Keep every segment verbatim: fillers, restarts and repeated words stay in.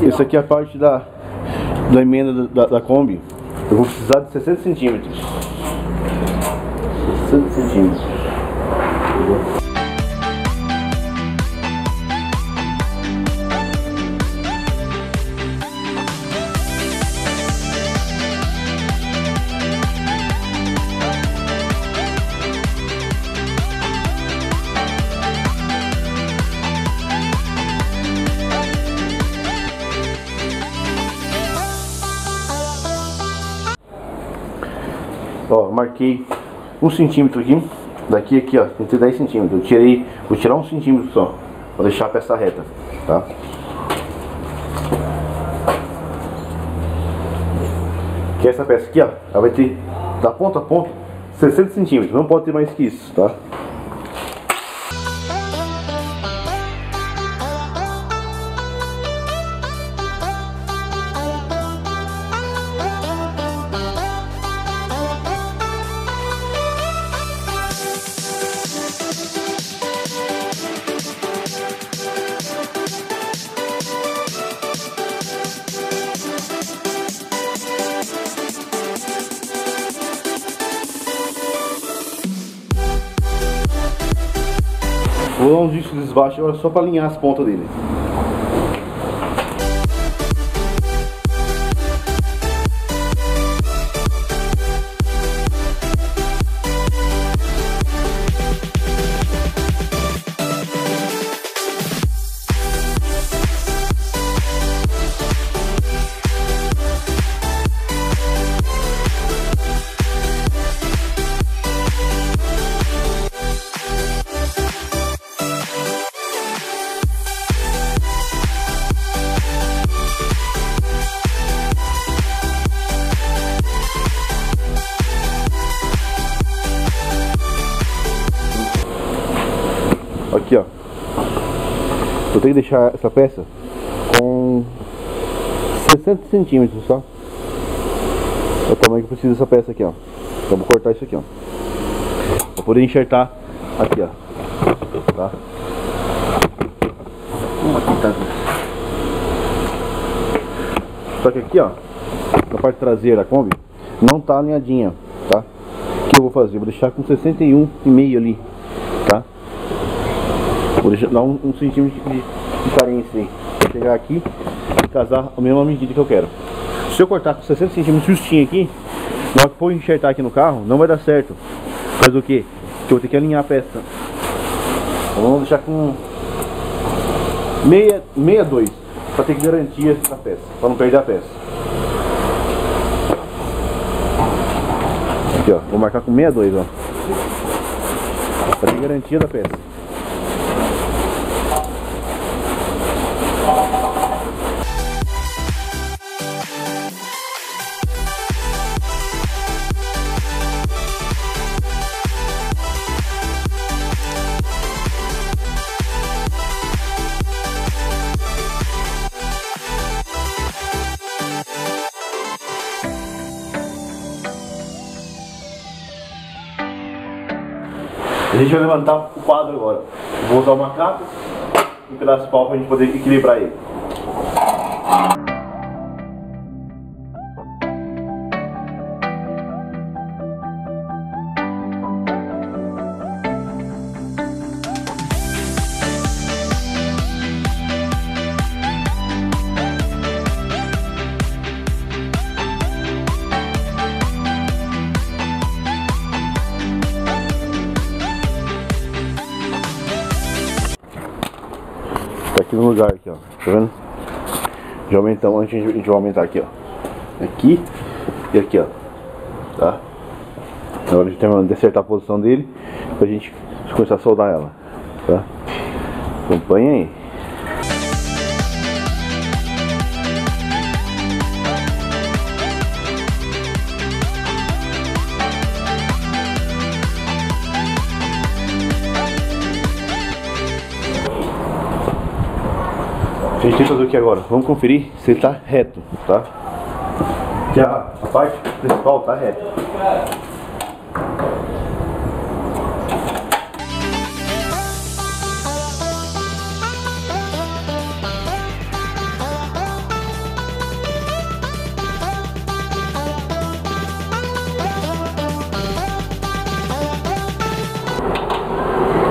Isso aqui é a parte da, da emenda da, da Kombi. Eu vou precisar de sessenta centímetros. sessenta centímetros. Ó, marquei um centímetro aqui, daqui aqui, ó, tem que ter dez centímetros. Eu tirei, vou tirar um centímetro só, para deixar a peça reta, tá? Que essa peça aqui, ó, ela vai ter da ponta a ponta sessenta centímetros, não pode ter mais que isso, tá? Vou dar uns riscos desbaixos agora só para alinhar as pontas dele. Aqui, ó, eu tenho que deixar essa peça com sessenta centímetros, tá? É o tamanho que eu preciso dessa peça aqui, ó. Então vou cortar isso aqui, ó, pra poder enxertar aqui, ó, tá? Aqui tá. Só que aqui, ó, na parte traseira da Kombi não tá alinhadinha, tá? O que eu vou fazer? Vou deixar com sessenta e um e meio ali, tá? Vou deixar, dar um, um centímetro de, de carência aí, pra chegar aqui e casar a mesma medida que eu quero. Se eu cortar com sessenta centímetros justinho aqui, na hora que for enxertar aqui no carro, não vai dar certo. Faz o que? Que eu vou ter que alinhar a peça. Então, vamos deixar com meia, meia dois, pra ter que garantir essa peça, pra não perder a peça. Aqui, ó, vou marcar com meia dois, ó, pra ter garantia da peça. A gente vai levantar o quadro agora. Eu vou usar uma capa e um pedaço de pau para a gente poder equilibrar ele. Tá aqui no lugar aqui, ó, tá vendo? Já aumentamos, a gente, a gente vai aumentar aqui, ó, aqui e aqui, ó, tá? Agora a gente tem que acertar a posição dele pra gente começar a soldar ela, tá? Acompanha aí. A gente tem que fazer o que agora? Vamos conferir se ele tá reto, tá? Que a, a parte principal tá reta.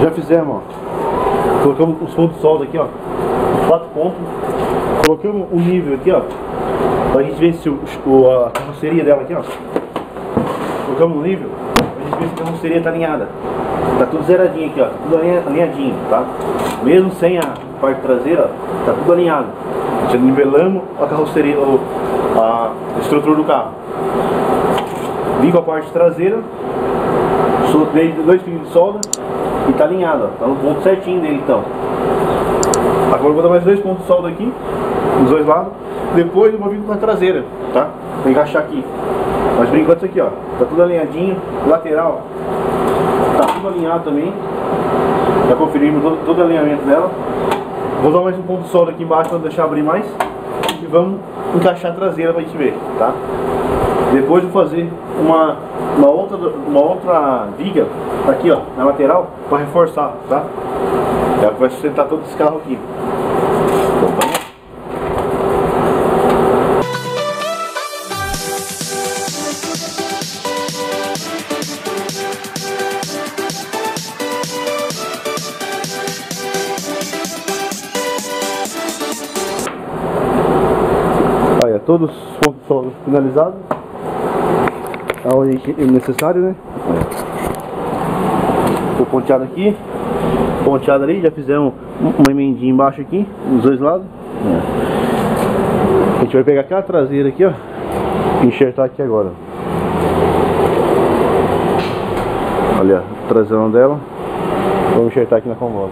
Já fizemos, ó. Colocamos os pontos de solda aqui, ó. Os quatro pontos. Colocamos o nível aqui, ó. Pra gente ver se o, o, a carroceria dela aqui, ó. Colocamos o nível. Pra gente ver se a carroceria tá alinhada. Tá tudo zeradinho aqui, ó. Tudo alinhadinho, tá? Mesmo sem a parte traseira, ó, tá tudo alinhado. Já nivelamos a carroceria, a estrutura do carro. Vim com a parte traseira. Soltei dois pingos de solda e tá alinhado, ó. Tá no ponto certinho dele então. Agora eu vou dar mais dois pontos de solda aqui, dos dois lados. Depois eu vou vir com a traseira, tá? Vou encaixar aqui. Mas por enquanto isso aqui, ó. Tá tudo alinhadinho. Lateral, tá tudo alinhado também. Já conferimos todo, todo o alinhamento dela. Vou dar mais um ponto de solda aqui embaixo para deixar abrir mais. E vamos encaixar a traseira pra gente ver, tá? Depois vou fazer uma, uma, outra, uma outra viga aqui, ó, na lateral, para reforçar, tá? É o que vai sustentar todo esse carro aqui. Então, tá? Olha, todos os pontos são finalizados. Aonde é necessário, né? Ficou ponteado aqui, ponteado ali. Já fizemos uma emendinha embaixo aqui, dos dois lados. A gente vai pegar aquela traseira aqui, ó, e enxertar aqui agora. Olha o traseirão dela. Vamos enxertar aqui na combosa.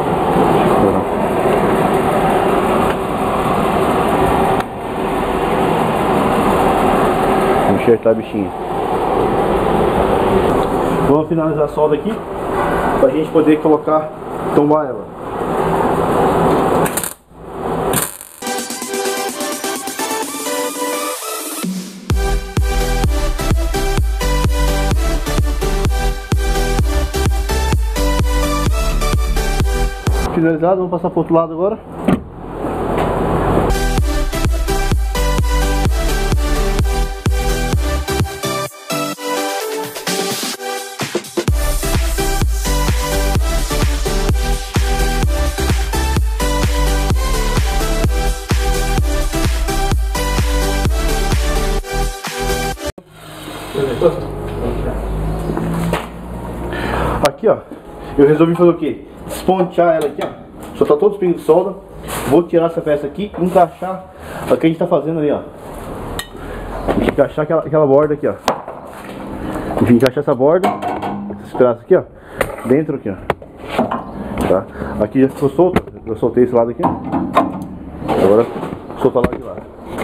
Vamos enxertar a bichinha. Vamos finalizar a solda aqui pra gente poder colocar, tombar ela. Finalizado, vamos passar pro outro lado agora. Aqui, ó, eu resolvi fazer o que? Despontear ela aqui, ó. Soltar todos os pingos de solda. Vou tirar essa peça aqui e encaixar o que a gente tá fazendo ali, ó. Encaixar aquela, aquela borda aqui, ó. Encaixar essa borda, esses pedaços aqui, ó, dentro aqui, ó. Tá? Aqui já ficou solto. Eu soltei esse lado aqui. Agora soltar lá de lá.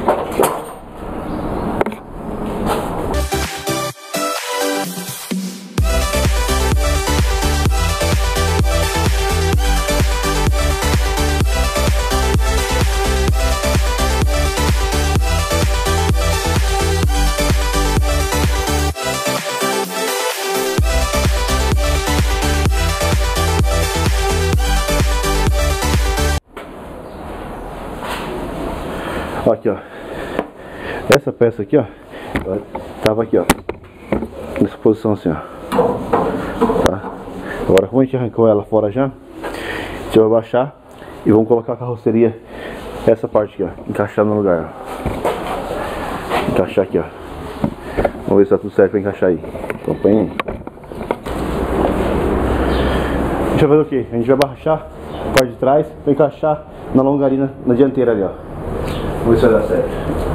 Aqui, ó, essa peça aqui, ó, tava aqui, ó, nessa posição assim, ó, tá? Agora, como a gente arrancou ela fora já, a gente vai baixar e vamos colocar a carroceria, essa parte aqui, ó, encaixar no lugar, ó. Encaixar aqui, ó. Vamos ver se tá tudo certo pra encaixar aí. Acompanha aí. A gente vai fazer o que? A gente vai baixar a parte de trás pra encaixar na longarina, na dianteira ali, ó. Vamos ver se vai dar certo.